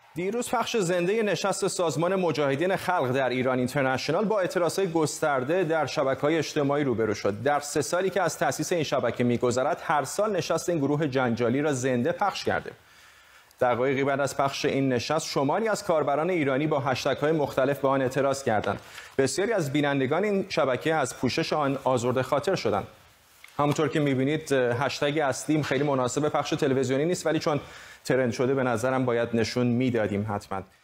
دیروز پخش زنده نشست سازمان مجاهدین خلق در ایران اینترنشنال با اعتراضهای گسترده در شبکه‌های اجتماعی روبرو شد. در 3 سالی که از تأسیس این شبکه می‌گذرد، هر سال نشست این گروه جنجالی را زنده پخش کرده. دقایقی بعد از پخش این نشست، شماری از کاربران ایرانی با هشتگ‌های مختلف به آن اعتراض کردند. بسیاری از بینندگان این شبکه از پوشش آن آزرده خاطر شدند. همونطور که می‌بینید هشتگ اصلی خیلی مناسب پخش تلویزیونی نیست، ولی چون ترند شده به نظرم باید نشون میدادیم حتما.